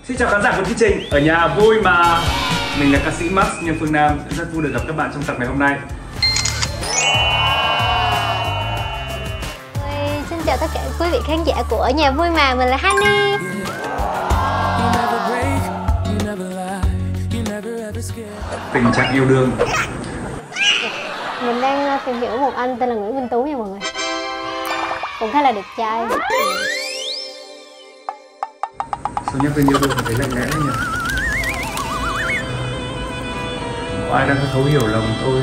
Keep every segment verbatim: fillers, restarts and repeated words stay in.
Xin chào khán giả của chương trình Ở Nhà Vui Mà. Mình là ca sĩ Max Nhân Phương Nam, rất vui được gặp các bạn trong tập ngày hôm nay. Xin chào tất cả quý vị khán giả của Ở Nhà Vui Mà, mình là Honey. Tình trạng yêu đương. Mình đang tìm hiểu một anh tên là Nguyễn Minh Tú nha mọi người. Cũng khá là đẹp trai. Sao nhắc tên yêu đương thấy lạnh lẽo nhỉ? Có ai đang thấu hiểu lòng tôi?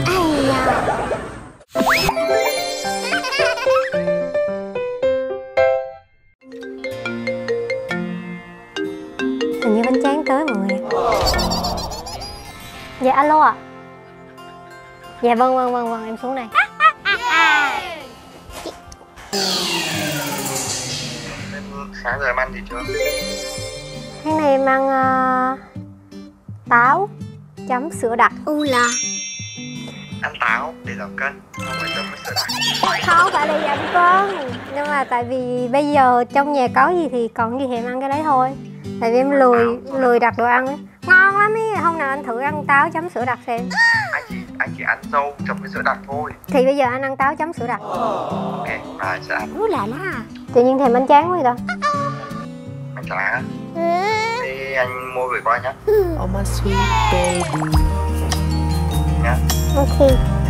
Hình như bánh tráng tới mọi người. Dạ alo ạ. À? Dạ vâng vâng vâng vâng em xuống này. Sáng giờ em ăn gì chưa? Sáng nay em ăn uh, táo chấm sữa đặc. U là ăn táo để giảm cân, không phải chấm với sữa đặc. Không phải để giảm cân, nhưng mà tại vì bây giờ trong nhà có gì thì còn gì thì em ăn cái đấy thôi. Tại vì em lười lười đặt đồ ăn ấy. Ngon lắm ấy, hôm nào anh thử ăn táo chấm sữa đặc xem. Anh chỉ anh chỉ ăn dâu chấm với sữa đặc thôi. Thì bây giờ anh ăn táo chấm sữa đặc. Ok, à sẽ ăn. Ú là lá. Tự nhiên thèm bánh tráng quá vậy ta. Bánh tráng thì anh mua gửi qua nhá. Oh my sweet baby. Nhá. Ok.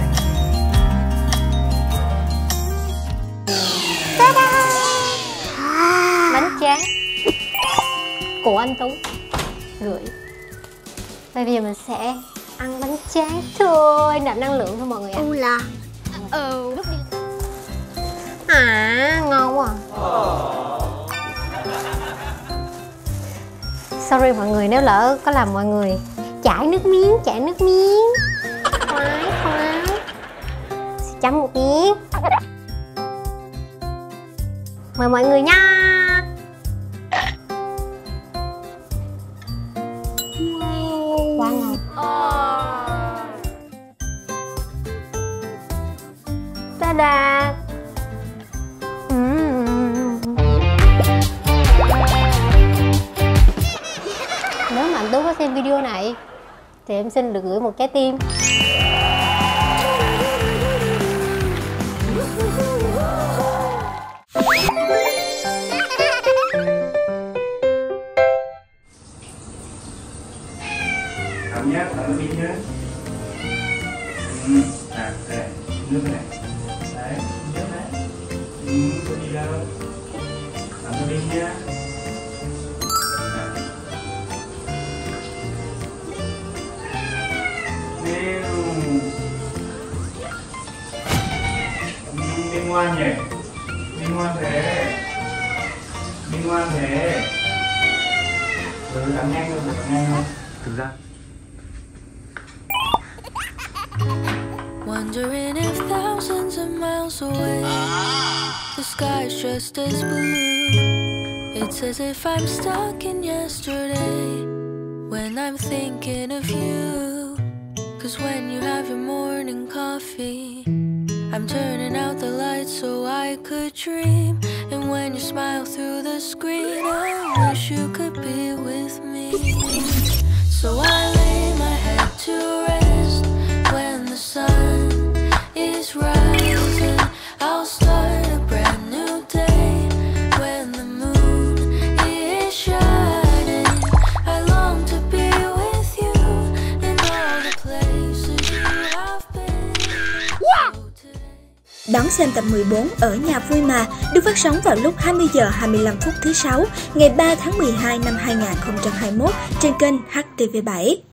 Bánh tráng của anh Tú gửi. Bây giờ mình sẽ ăn bánh tráng thôi, nạp năng lượng thôi mọi người ạ. U là ừ lúc đi. À ngon quá. Sorry mọi người nếu lỡ có làm mọi người chảy nước miếng, chảy nước miếng. Khoái khoái. Sẽ chấm một miếng. Mời mọi người nha. Quá ngon. Ta-da. Uhm. Nếu mà anh Tú có xem video này thì em xin được gửi một trái tim. Cảm nhé, làm nước đi nhé. Ừ, à, đây này, nước này. Đấy, nước đấy. Ừ, có gì đâu. Làm nước đi nhé. Đi ngoan nhỉ, đi ngoan thế, đi ngoan thế. Rồi làm nhanh thôi, làm nhanh thôi. Thực ra. Wondering if thousands of miles away, the sky's just as blue. It's as if I'm stuck in yesterday when I'm thinking of you. Cause when you have your morning coffee, I'm turning out the lights so I could dream. And when you smile through the screen, I wish you could be with me. So I lay my head to rest when the sun is rising. I'll start a brand new day when the moon is shining. I long to be with you in all the places you have been. Yeah! Đón xem tập mười bốn Ở Nhà Vui Mà được phát sóng vào lúc hai mươi giờ hai mươi lăm phút thứ sáu ngày ba tháng mười hai năm hai nghìn không trăm hai mươi mốt trên kênh H T V bảy.